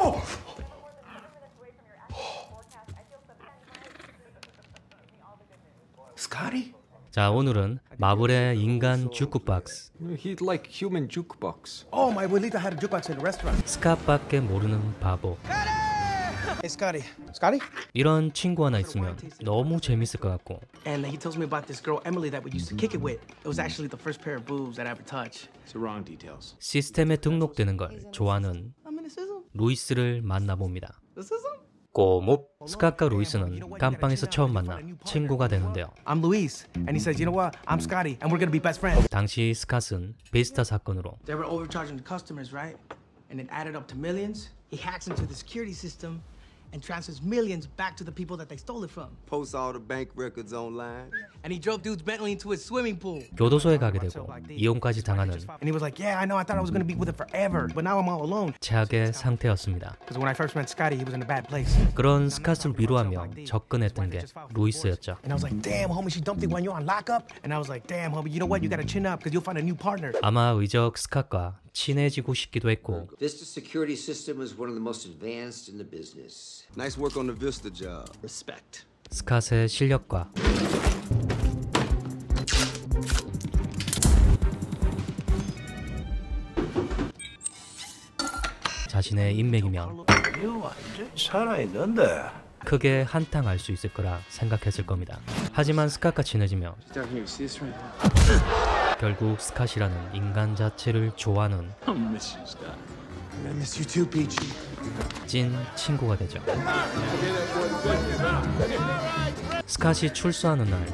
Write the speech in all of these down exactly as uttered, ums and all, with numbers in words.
Oh! Scotty? 자, 오늘은 마블의 인간 주크박스. He'd like human jukebox. Oh, my abuelita had a jukebox in the restaurant. 스캇밖에 모르는 바보. Hey, Scotty. Scotty? 이런 친구 하나 있으면 너무 재밌을 것 같고. And he tells me about this girl Emily that we used to kick it with. It was actually the first pair of boobs that I ever touched. It's the wrong details. 시스템에 등록되는 걸 좋아하는 루이스를 만나봅니다. 꼬묵. 스캇과 루이스는 깜빵에서 처음 만나 친구가 되는데요. I'm Luis, and he says, you know what? I'm Scotty, and we're gonna be best friends. 당시 스캇은 비스타 사건으로 They were overcharging the customers, right? And it added up to millions. He hacks into the security system and transfers millions back to the people that they stole it from. Posts all the bank records online. And he drove dude's Bentley into his swimming pool. 교도소에 가게 되고 이혼까지 당하는 And he was like, yeah, I know, I thought I was gonna be with it forever, but now I'm all alone. 최악의 상태였습니다. Because when I first met Scotty, he was in a bad place. 그런 스캇을 위로하며 접근했던 게 루이스였죠. And I was like, damn, homie, she dumped it when you're on lockup. And I was like, damn, homie, you know what? You gotta chin up because you'll find a new partner. 아마 의적 스캇과 친해지고 싶기도 했고 Vista security system is one of the most advanced in the business. Nice work on the Vista job. Respect. 스캇의 실력과 자신의 인맥이면 살아있는데 크게 한탕할 수 있을 거라 생각했을 겁니다. 하지만 스캇과 친해지며 결국 스캇이라는 인간 자체를 좋아하는 I miss you too, Peachy. 찐 친구가 되죠. 스캇이 출소하는 날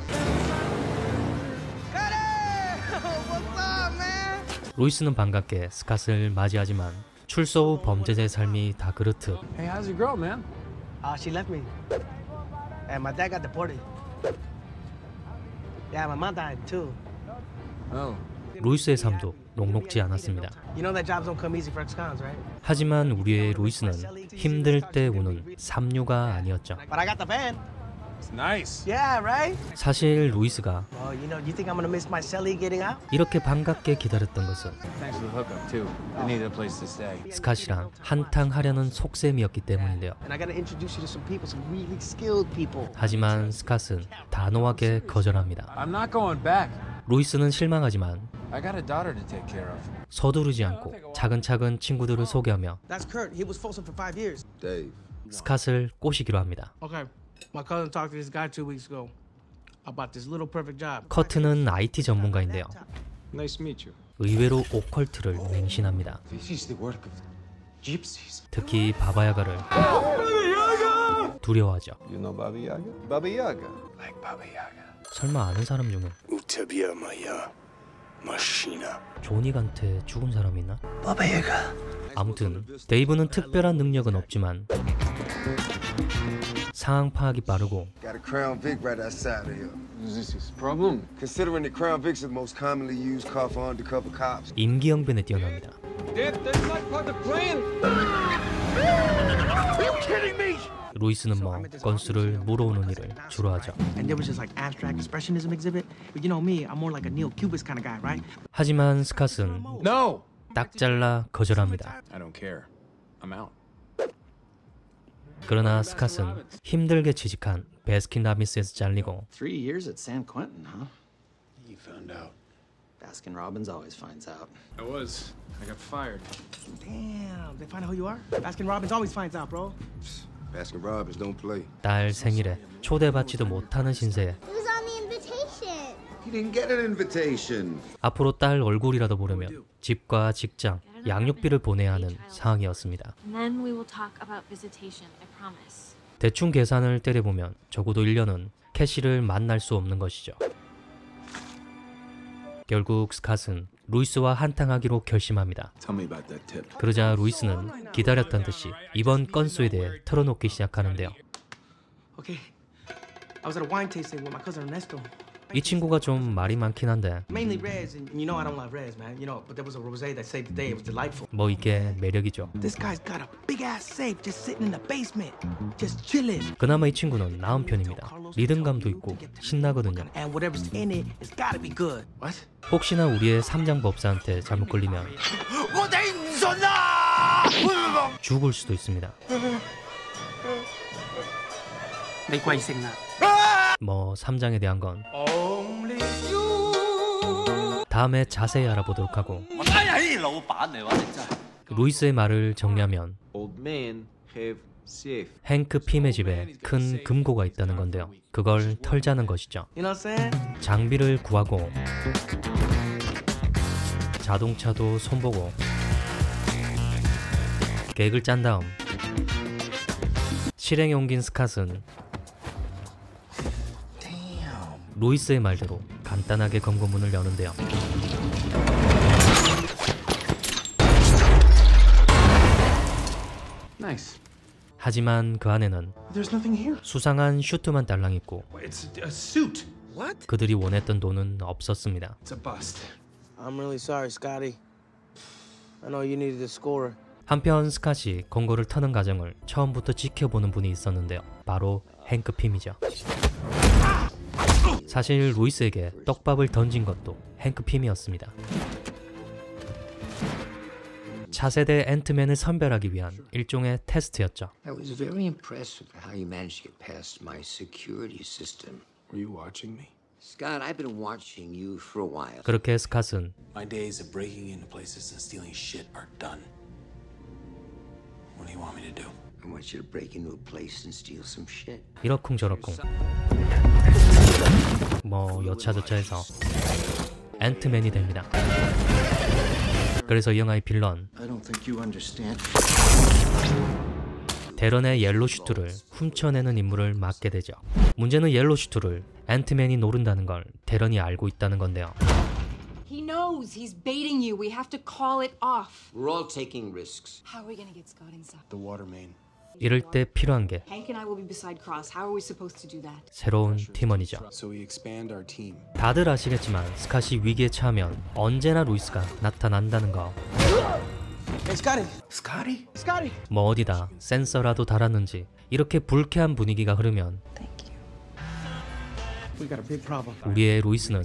루이스는 반갑게 스캇을 맞이하지만 출소 후 범죄자의 삶이 다 그렇듯 Hey, how's your girl, man? Uh, she left me. And my dad got deported. Yeah, my mom died too. Oh. 루이스의 삶도 녹록지 않았습니다. You know that jobs don't come easy for ex-cons, right? 하지만 우리의 루이스는 힘들 때 우는 삼류가 아니었죠. But I got the van. It's nice. Yeah, right? 사실 루이스가 Oh, you know, you think I'm gonna miss my celly getting out? 이렇게 반갑게 기다렸던 것은 Thanks for the hookup too. I needed a place to stay. 스캇이랑 한탕하려는 속셈이었기 때문인데요. And I gotta introduce you to some people, some really skilled people. 하지만 스캇은 단호하게 거절합니다. I'm not going back. 루이스는 실망하지만 I got a daughter to take care of. 서두르지 않고 차근차근 친구들을 소개하며 That's Kurt. He was Folsom for five years. Dave. 스캇을 꼬시기로 합니다. Okay. My cousin talked to this guy two weeks ago about this little perfect job. 커트는 아이티 전문가인데요. Nice to meet you. 의외로 오컬트를 맹신합니다. This is the work of gypsies. 특히 바바야가를 두려워하죠. You know Baba Yaga? Baba Yaga. like Baba Yaga. 설마 아는 사람 중에 우타비아 마야 마시나. 조닉한테 죽은 사람이 있나? Baba Yaga. 아무튼 데이브는 특별한 능력은 없지만 상황 파악이 빠르고 Got a Crown Vic right outside of here. Is this his problem? Considering the Crown Vic's the most commonly used car for undercover cops. 임기응변에 뛰어납니다. Dad, that's not part of the plan. Are you kidding me? 루이스는 뭐 건수를 물어오는 일을 주로 하죠. And there was this like abstract expressionism exhibit. But you know me, I'm more like a neo-cubist kind of guy, right? 하지만 스캇은 No. 딱 잘라 거절합니다. I don't care. I'm out. 그러나 스캇은 힘들게 취직한 베스킨라빈스에서 잘리고 Three years at San Quentin, huh? You found out. Baskin Robbins always finds out. I was. I got fired. Damn, they find out who you are? Baskin Robbins always finds out, bro. Baskin Robbins don't play. 딸 생일에 초대받지도 못하는 신세에 It was on the invitation. He didn't get an invitation. 앞으로 딸 얼굴이라도 보려면 집과 직장, 양육비를 보내야 하는 상황이었습니다. And then we will talk about visitation, I promise. 대충 계산을 때려보면 적어도 일 년은 캐시를 만날 수 없는 것이죠. 결국 스캇은 루이스와 한탕하기로 결심합니다. Tell me about that tip. 그러자 루이스는 기다렸던 듯이 이번 건수에 대해 털어놓기 시작하는데요. Okay. I was at a wine tasting with my cousin Ernesto. 이 친구가 좀 말이 많긴 한데 Mainly reds, and you know I don't love reds, man. You know, but there was a rosé that saved the day. It was delightful. 뭐 이게 매력이죠. This guy's got a big ass safe just sitting in the basement, just chilling. 그나마 이 친구는 나은 편입니다. 리듬감도 있고 신나거든요. And whatever's in it, it's gotta be good. What? 혹시나 우리의 삼장법사한테 잘못 걸리면 죽을 수도 있습니다. 뭐 삼 장에 대한 건 다음에 자세히 알아보도록 하고, 루이스의 말을 정리하면 Old man have safe. 행크 핌의 집에 큰 금고가 있다는 건데요. 그걸 털자는 것이죠. You know what I'm saying? 장비를 구하고 자동차도 손보고 계획을 짠 다음 실행에 옮긴 스캇은 루이스의 말대로 간단하게 검거문을 여는데요. Nice. 하지만 그 안에는 There's nothing here. 수상한 슈트만 딸랑 있고 It's a suit. What? 그들이 원했던 돈은 없었습니다. It's a bust. I'm really sorry, Scotty. I know you needed a scorer. 한편 스캇이 검거를 터는 과정을 처음부터 지켜보는 분이 있었는데요. 바로 행크 핌이죠. 사실 루이스에게 떡밥을 던진 것도 행크 핌이었습니다. 차세대 앤트맨을 선별하기 위한 일종의 테스트였죠. I was very impressed with how you managed to get past my security system. Were you watching me? Scott, I've been watching you for a while. 그렇게 스캇은 My days of breaking into places and stealing shit are done. What do you want me to do? I want you to break into a place and steal some shit. 이러쿵저러쿵 뭐 여차저차해서 앤트맨이 됩니다. 그래서 이 영화의 빌런 I don't think you understand. 데런의 옐로 슈트를 훔쳐내는 임무를 맡게 되죠. 문제는 옐로 슈트를 앤트맨이 노른다는 걸 데런이 알고 있다는 건데요. He knows he's baiting you. We have to call it off. We're all taking risks. How are we gonna get Scott inside? The water main. 이럴 때 필요한 게 Hank and I will be beside Cross. How are we supposed to do that? 새로운 팀원이죠. So we expand our team. 다들 아시겠지만 스캇이 위기에 처하면 언제나 루이스가 나타난다는 거. Hey, Scotty. Scotty? Scotty. 뭐 어디다 센서라도 달았는지 이렇게 불쾌한 분위기가 흐르면 We got a big problem. 우리의 루이스는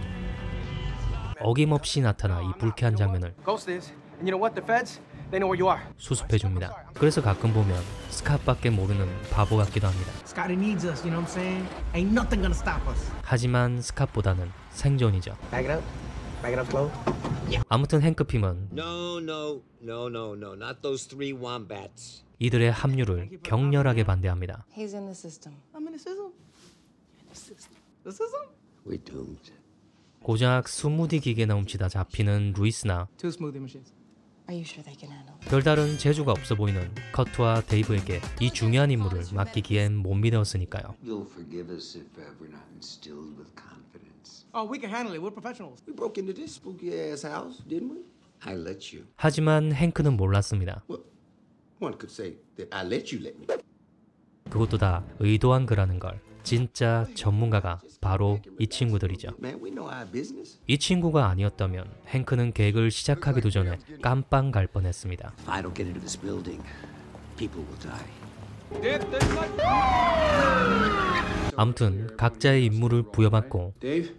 어김없이 나타나 이 불쾌한 장면을 Ghost is, and you know what? The feds, they know where you are. 수습해줍니다. 그래서 가끔 보면 스캇밖에 모르는 바보 같기도 합니다. Scotty needs us, you know what I'm saying? Ain't nothing gonna stop us. 하지만 스캇보다는 생존이죠. Back it up. Back it up slow. 아무튼 행크 핌은 No, no, no, no, no, not those three wombats. 이들의 합류를 격렬하게 반대합니다. He's in the system. I'm in the system. The system. The system? We're doomed. 고작 스무디 기계나 훔치다 잡히는 루이스나 Two smoothie machines. Are you sure they can handle it? 별다른 재주가 없어 보이는 커트와 데이브에게 이 중요한 임무를 맡기기엔 못 믿었으니까요. You'll forgive us if uh, we're not instilled with confidence. Oh, we can handle it. We're professionals. We broke into this spooky ass house, didn't we? I let you. 하지만 행크는 몰랐습니다. Well, one could say that I let you let me. 그것도 다 의도한 거라는 걸. 진짜 전문가가 바로 이 친구들이죠. Man, we know our business. 이 친구가 아니었다면 행크는 계획을 시작하기도 전에 깜빵 갈 뻔했습니다. If I don't get into this building, people will die. Dad, there's like... 아무튼 각자의 임무를 부여받고 Dave?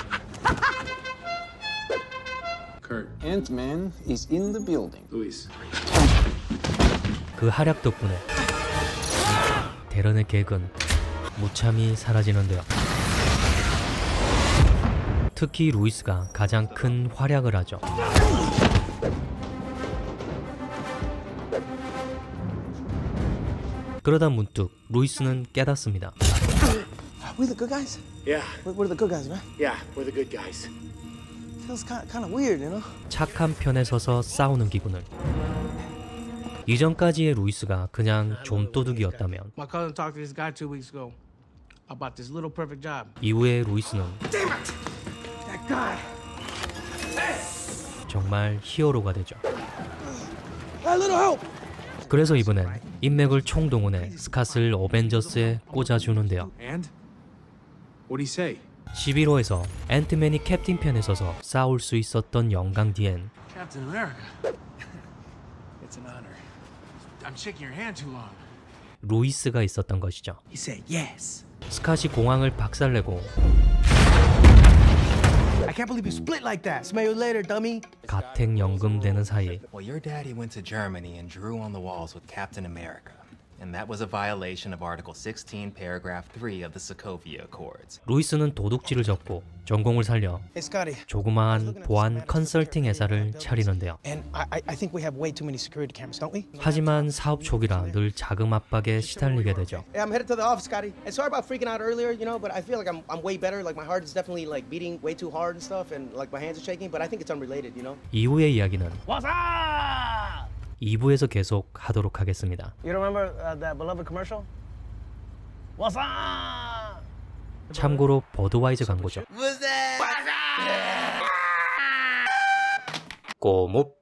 Kurt. Ant-Man is in the building. Luis. 그 활약 덕분에 데런의 계획은 무참히 사라지는데요. 특히 루이스가 가장 큰 활약을 하죠. 그러다 문득 루이스는 깨닫습니다. We're the good guys. Yeah, We're, we're the good guys, right? yeah, we're the good guys. Feels kind kind of weird, you know? 착한 편에 서서 싸우는 기분을. 이전까지의 루이스가 그냥 좀도둑이었다면 My cousin talked to this guy two weeks ago about this little perfect job. 이후의 루이스는 Damn it! That guy. 정말 히어로가 되죠. A little help. 그래서 이번엔 인맥을 총동원해 스캇을 어벤져스에 꽂아주는데요. And? What'd he say? 십일 호에서 앤트맨이 캡틴 편에 서서 싸울 수 있었던 영광 뒤엔 Captain America. It's an honor. I'm shaking your hand too long. 루이스가 있었던 것이죠. He said yes. 스캇이 공항을 박살내고 I can't believe you split like that. Smell you later, dummy. 가택연금 되는 사이 Well, your daddy went to Germany and drew on the walls with Captain America. And that was a violation of Article sixteen, Paragraph three of the Sokovia Accords. 루이스는 도둑질을 접고 전공을 살려 Hey, Scotty. 조그마한 보안 컨설팅 회사를 차리는데요. And I, I think we have way too many security cameras, don't we? 하지만 사업 초기라 늘 자금 압박에 시달리게 되죠. Hey, I'm headed to the office, Scotty. And sorry about freaking out earlier, you know, but I feel like I'm I'm way better. Like my heart is definitely like beating way too hard and stuff, and like my hands are shaking. But I think it's unrelated, you know. 이후의 이야기는 이 부에서 계속 하도록 하겠습니다. You remember uh, that beloved commercial? What's up? 참고로 버드와이저 광고죠. 꼬묵